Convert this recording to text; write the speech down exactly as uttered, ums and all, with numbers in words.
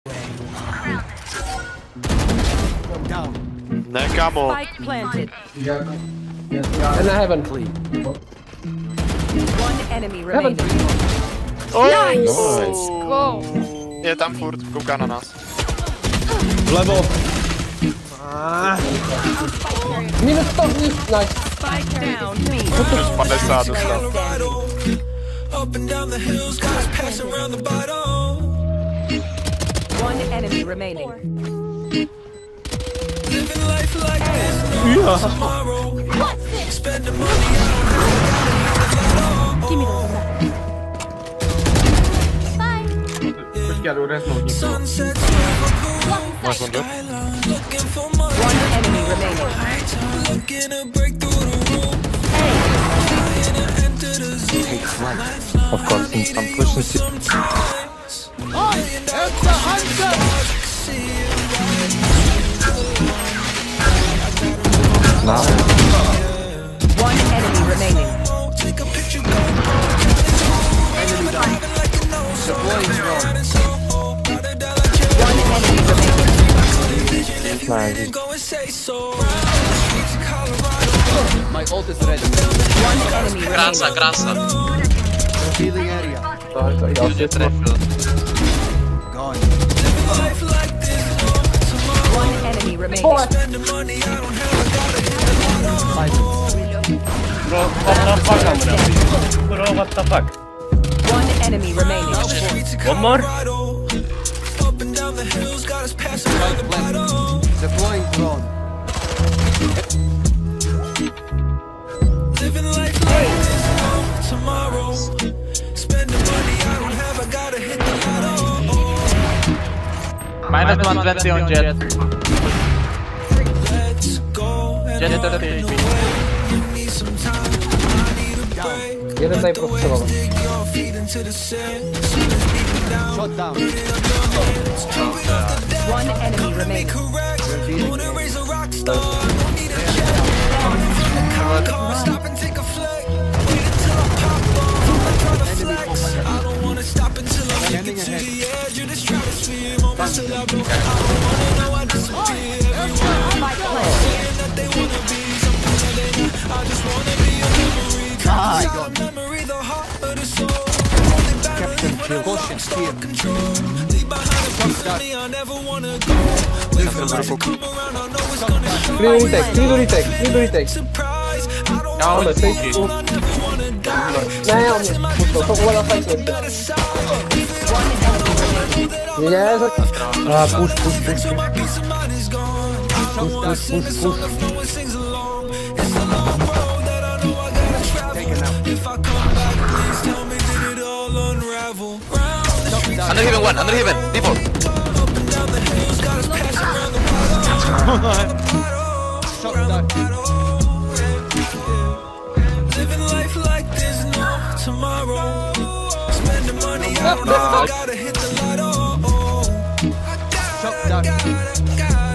Ne, kámo. And I haven't. One enemy remaining. Oh, Nice! Nice. Go! Je tam furt, kouká na nás. Vlevo. Minus sto, nice. Spike down, me. Plus padesát dostal. One enemy remaining. Ja. Give me those. Počkej, já jdu resnout někoho. Máš on One enemy remaining. Of course, since I'm pushing it. Now. One enemy remaining. Enemy down. Deploying drone. One enemy remaining. Nice. My ult is ready. One enemy Grasa, remaining. grasa. Healing area. Ja Nie trefil. Gone. One enemy remaining. Bro, what the fuck, Eminem? Bro, what the fuck? One enemy remaining. One more? Deploying drone. Minus one twenty on Jett. Jett thirty H P. jeden daj profesorowy. Shot down. One enemy remaining. Scanning ahead. Ah, I got me. Captain kill. Caution, here. Three retake, three retake, three retake. Ja mam smoki. Nie, on jest pusto, to była na fajce. Nie, nie, za... A, push, push, push. Push, push, push, push. Under heaven one, under heaven, default. Shot down. Living life like there's no tomorrow. Spending money, I don't ever gotta hit the lotto. Shot down.